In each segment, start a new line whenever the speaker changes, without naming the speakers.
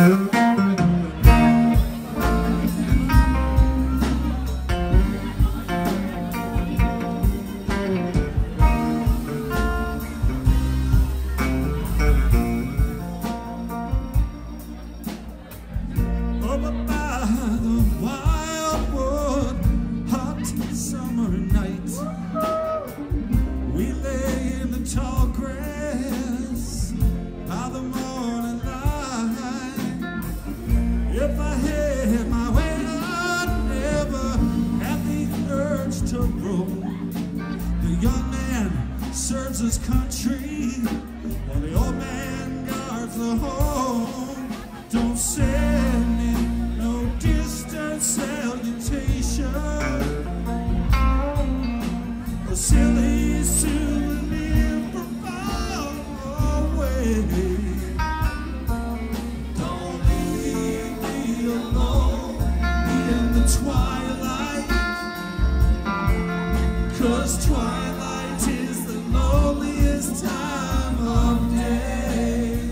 'Cause twilight is the loneliest time of day.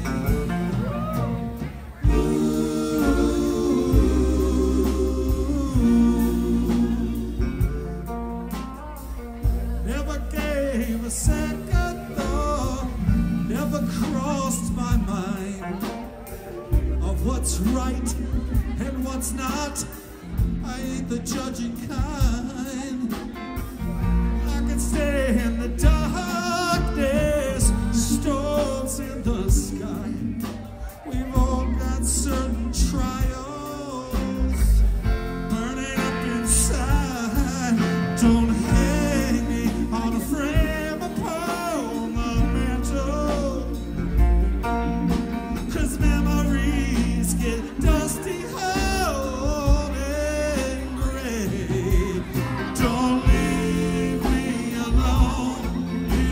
Never gave a second thought, never crossed my mind of what's right and what's not. I ain't the judging kind. I can stay in the darkness, storms in the sky. We've all got certain trials burning up inside. Don't hang me on a frame upon the mantle, 'cause memories get dusty. Don't leave me alone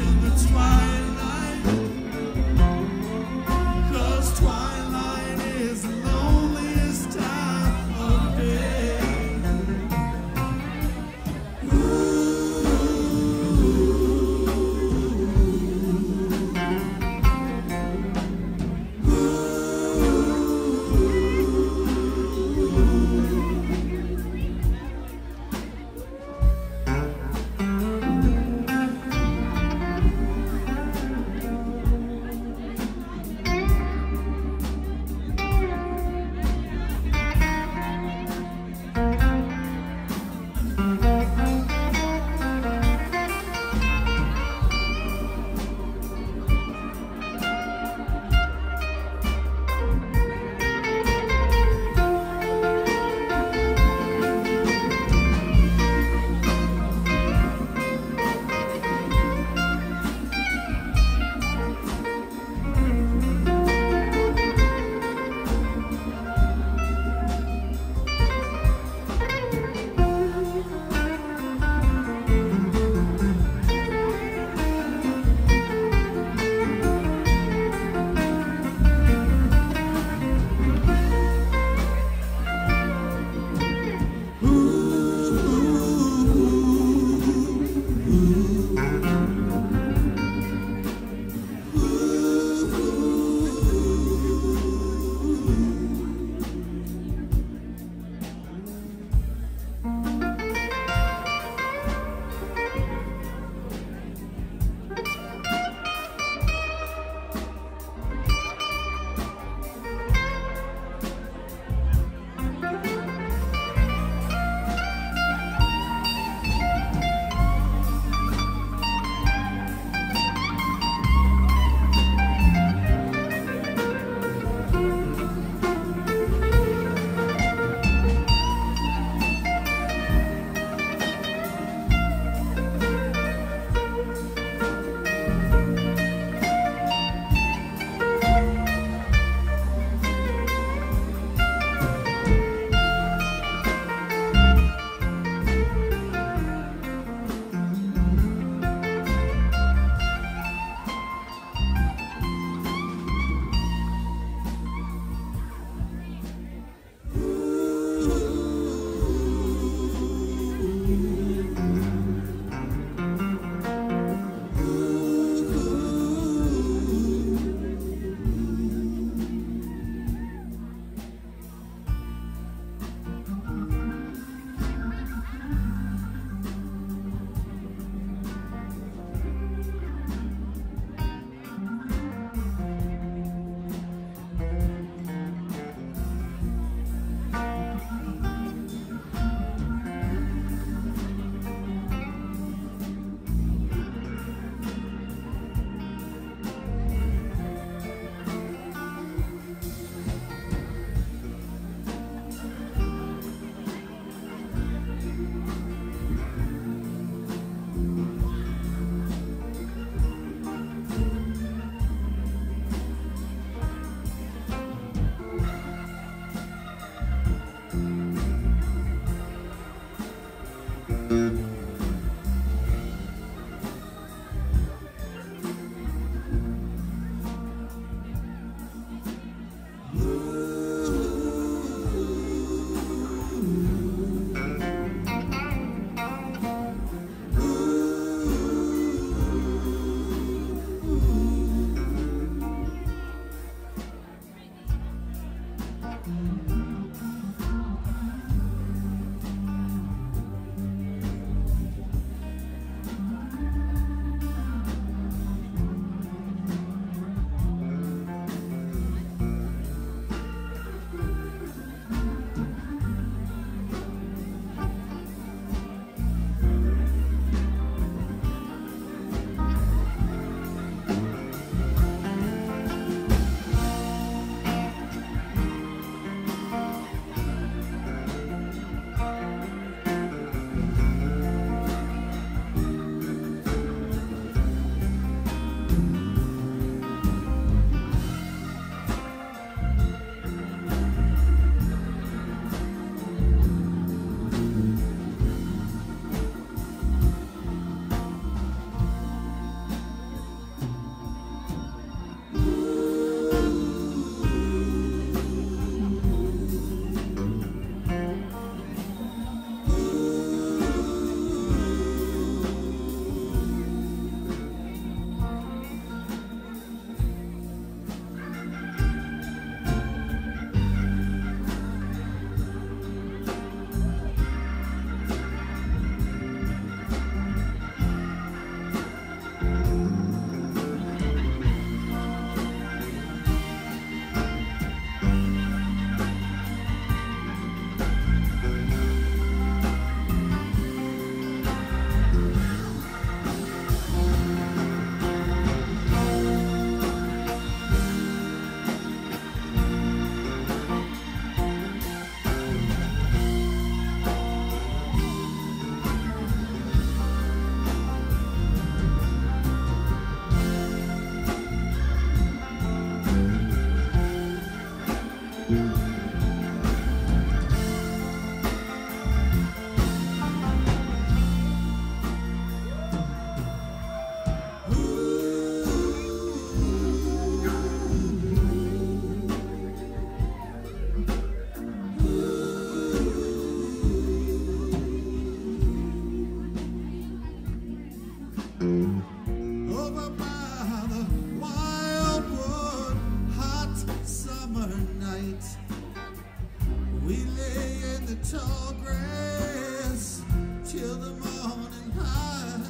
tall grass till the morning light.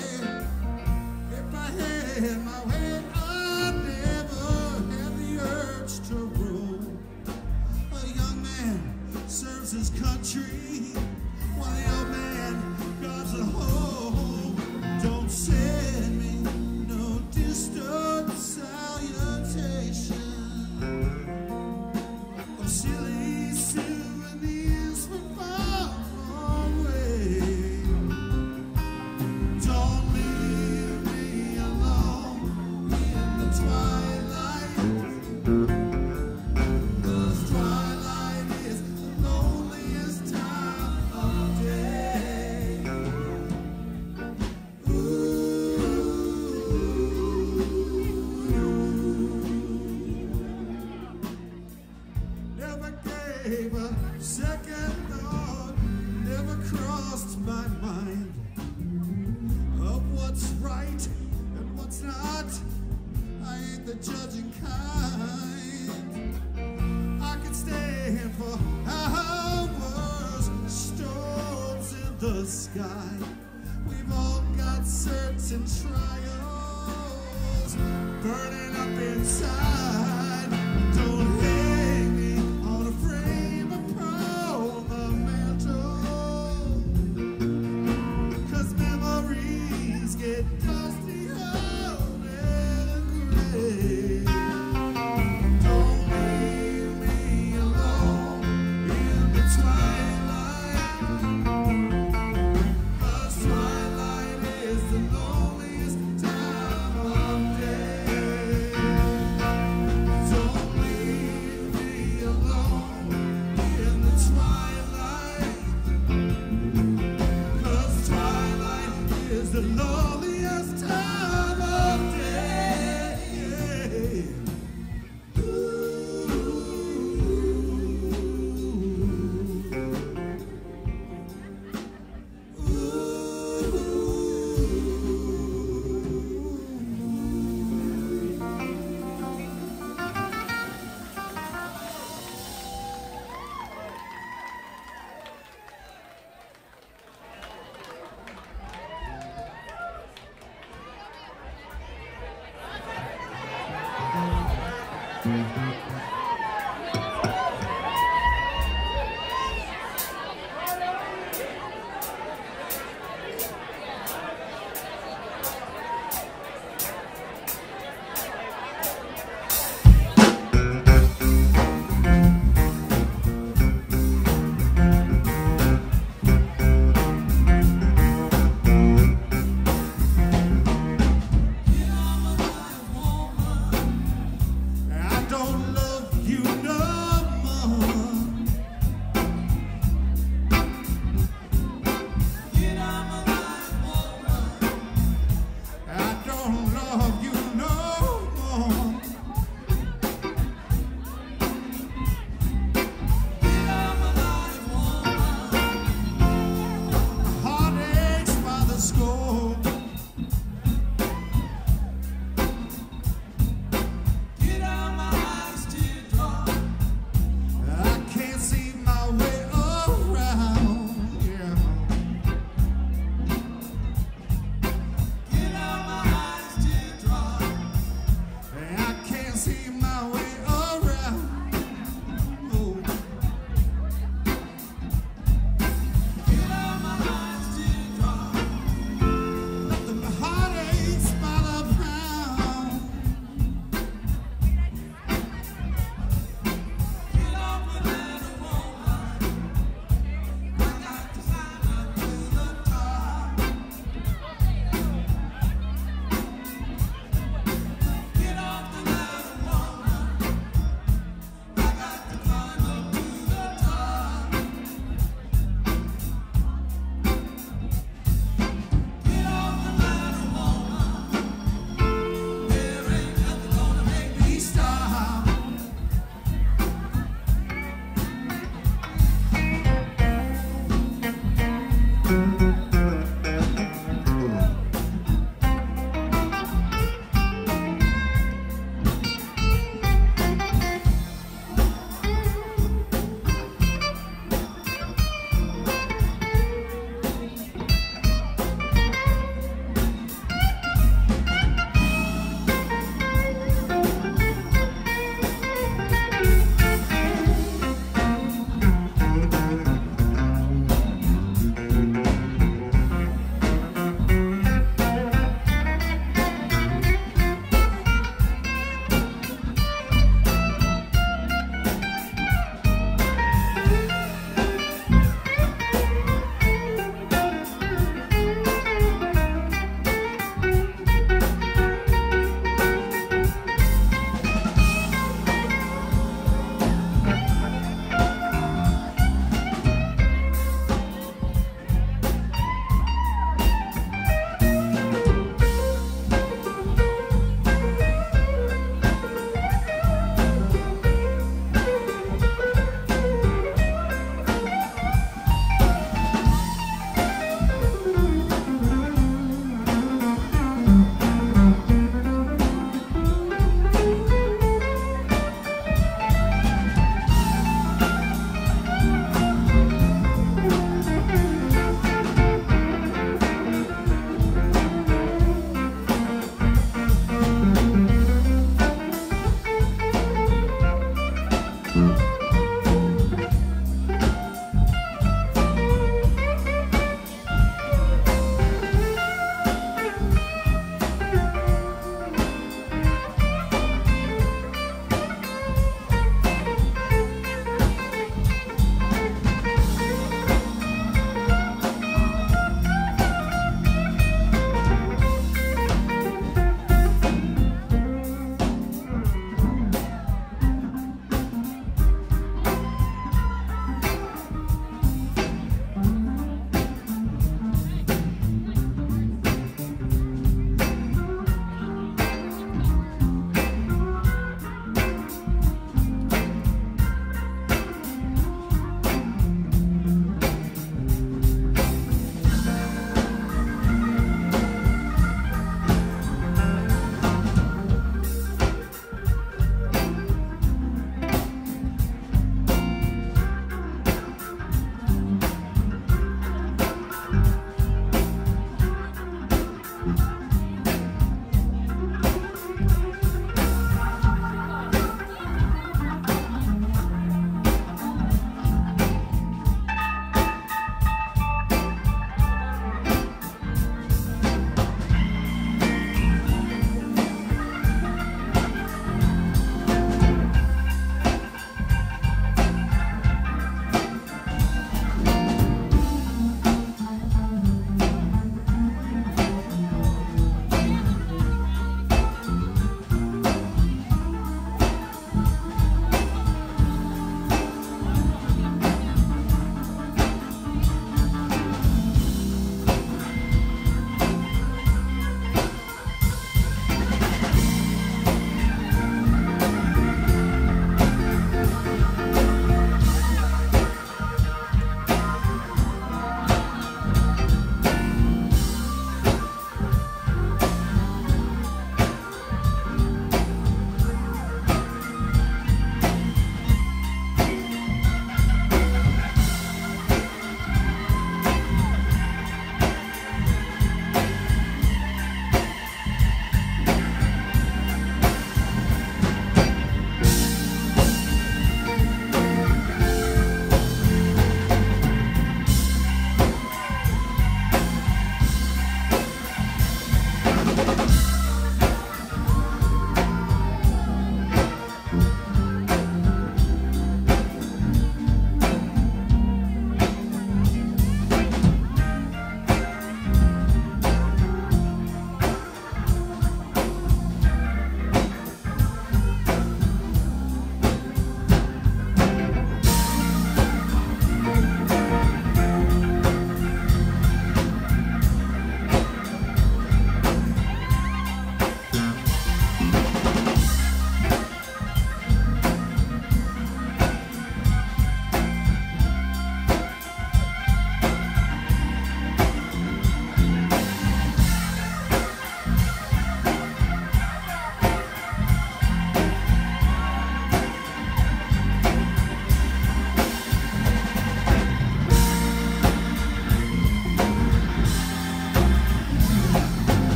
If I had my way, I'd never have the urge to roam. A young man serves his country while the old man guards a home. Don't send me no distant salutation of silly souvenirs from far away. Don't leave me alone in the twilight, 'cause twilight is the loneliest time of day. Never gave a second thought, never crossed my mind of what's right and what's not. I ain't the judging kind. I could stand for hours, storms in the sky. We've all got certain trials burning up inside. Don't hang me on a frame upon the mantle, 'cause memories get dusty, old and gray. Don't leave me alone in the twilight, 'cause twilight is the loneliest time of day. Don't leave me alone in the twilight, 'cause twilight is the loneliest time of day. I don't love you no more. Get out my life, woman. I don't love you no more. Get out my life, woman. My heart aches by the score. Get out my eyes, teardrop. I can't see my way around. Yeah. Get out my eyes, teardrop. I can't see